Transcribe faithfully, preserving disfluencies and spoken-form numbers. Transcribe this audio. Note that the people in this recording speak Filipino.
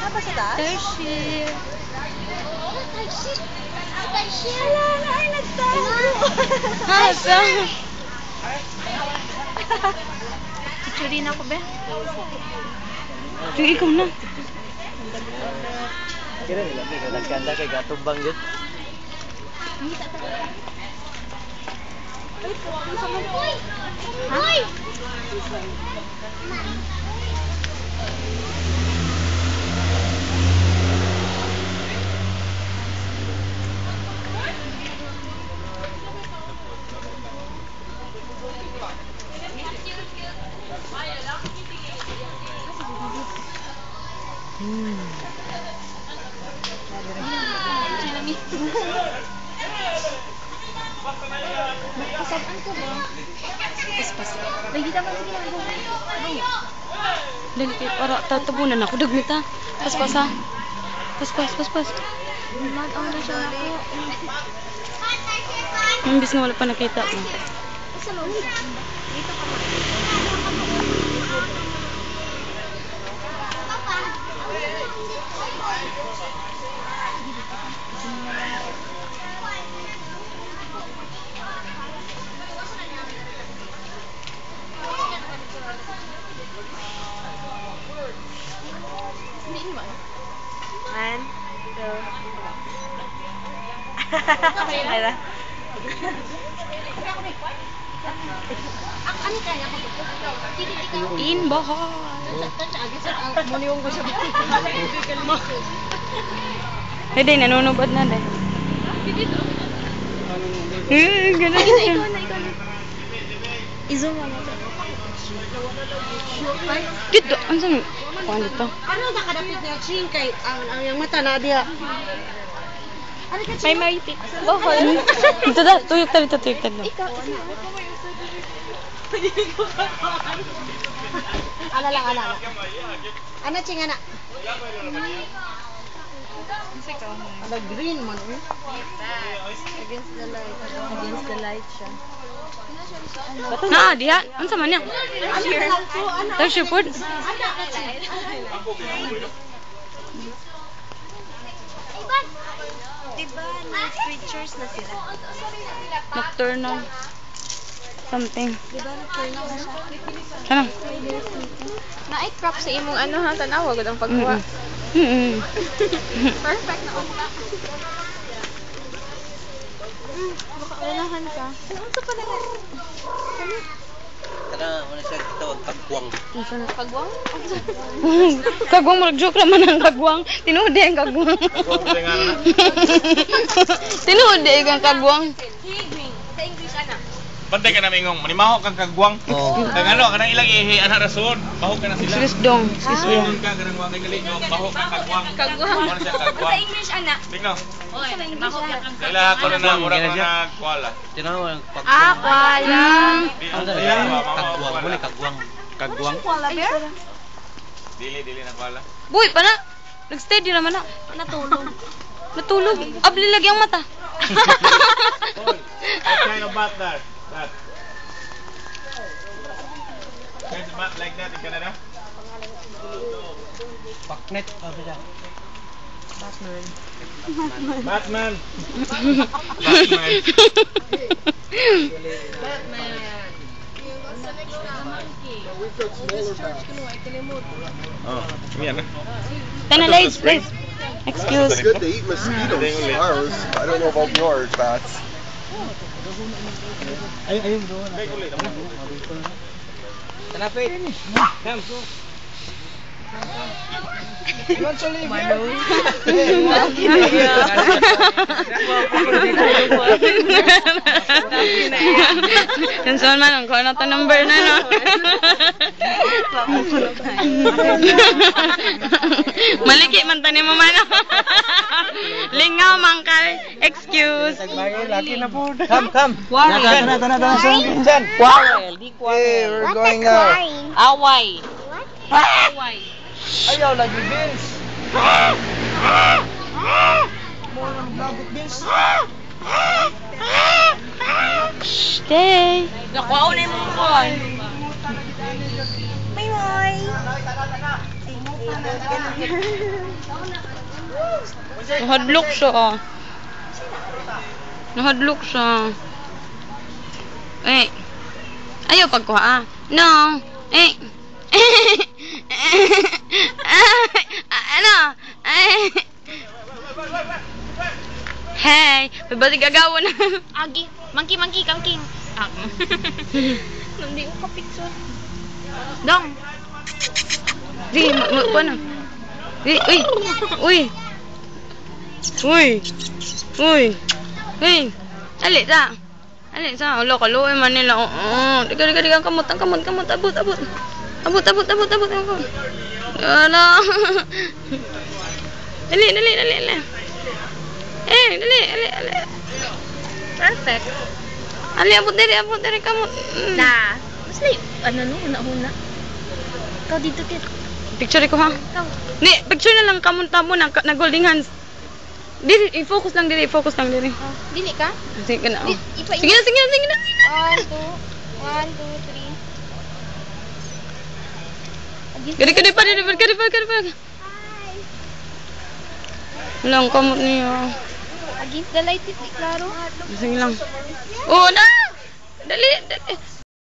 Ano pa sa taas? Third shift. Third shift. Third shift. Hala, na ay nagtago. Hasa. Picture ako, be. Sige, ikaw na. Kira nila, nagkanda kay gatubang yun. Hoy! Hmm. Kasabaan ko ba? Paspas. Lagi naman sige lang ko. Dali kayo, para tatabunan ako. Dagmit ha. Paspas ha. Paspas, paspas. Mag-on na siya ako. Imbis na wala pa nakita mo. Sa loob. Dito ka One, two. Hahaha. Ano kaya ako? In bahal. Hindi, nanunubad na deh. Eh, ganun siya. I-zoom mo mo. Dito, ano saan? Paano dito? Ano ba kadapit na ching kay ang ang yung mata na diha? Ano ka May maipit. Bahal. Dito da, tuyok tayo, tuyok tayo. Ikaw. Ala lang, ala lang. Ano ching ana? Ada green man eh. Against the light. Against the light siya. Nah, dia. Ano sa man niya? Third shift food. Diba, night creatures na sila. Nocturnal. Something. Diba, nocturnal na siya? Ano? Na-crop sa imong ano ha, tanawa gud ang pagkuha. Mm. Perfect na umpa. Mm, baka unahan ka. Ano sa pala nga? Kana wala siya tawag kagwang. Kagwang? Kagwang, mag-joke naman ang kagwang. Tinuod ang kagwang. Tinuod ang kagwang. Sa English ana. Pantay ka na mingong, manimaho kang kagwang. Oo. Kang ano, kanang ilang ihi, anak rason. Baho ka na sila. Excuse dong. Excuse Suyo dong. ka, kanang wangay galing, baho kang kagwang. Kagwang. Ano siya Sa kagwang? English ana. Tingnan. Oy, maho ka kang Kaila ko na na, mura ko na kuwala. Tinawag ang Ah, kagwang. kwala. Ano yan? Kagwang, muli kagwang. Kagwang? Kwala bear? Dili, dili na kuwala. Boy, pa na. Nag-steady naman na. Natulog. Natulog. Abli lagi ang mata. What kind of bat that? That? Kind of bat like that in Canada? Paknet. Ano siya? Batman. Batman. Oh, yan na. Tana, Liz, Liz. Excuse. It's good to eat mosquitoes. Ours. I don't know about yours, bats. Ayun, ayun bro. Tanapit. Come. You want to leave here? Yan saan man, ang kuha na ito number na, no? Maliki man tani mo man. Lingaw man ka. Excuse. Laki na po. Come, come. Why? Tana, tana, tana. Diyan. Quarrel. Di Hey, quarrel. we're going out. Away. Away. Ayaw lagi, Vince. More ng blagot, Vince. Stay. Nakuha na yung mga Bye. Bye bye. Nahadlok siya. Nahadlok siya. Eh. Ayaw pagkuha ah. No. Eh. Ano? Eh. Hey, may balik gagawin na. Agi, monkey, monkey, kangking. Ah. Hindi ko ka-picture. Dong. Di, pa na. Di, uy. Uy. Uy. Uy. Uy. Ali sa. Ali sa. Ulo, kaluoy man nila. Oo. Diga, diga, diga. Kamot, kamot, kamot. Abot, abot. Abot, abot, abot, abot. Abot. Ano? Dali, dali, dali, dali. Eh, dali, dali, dali. Perfect. Ali, abot diri, abot diri, kamot. Mm. Na. Mas na ano no, una-una. Ikaw dito, kid. Picture ko ha. Ikaw. Ni, picture na lang kamunta mo na, na holding hands. Diri, i-focus lang diri, i-focus lang diri. Oh, dili ka? Sige na. Oh. Di- ipa- Sige na, sige na, sige na. One, two. One, two, three. Again. Gari, gari pa, gari pa, gari pa, gari pa. Wala, ang kamot niya. Against the light, di klaro. Sige lang. Oh, na! Dali, dali.